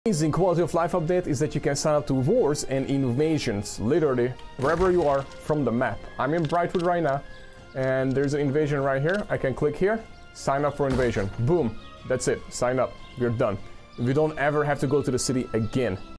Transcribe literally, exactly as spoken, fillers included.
Amazing quality of life update is that you can sign up to wars and invasions, literally wherever you are from the map. I'm in Brightwood right now, and there's an invasion right here. I can click here, sign up for invasion. Boom, that's it, sign up, we're done. We don't ever have to go to the city again.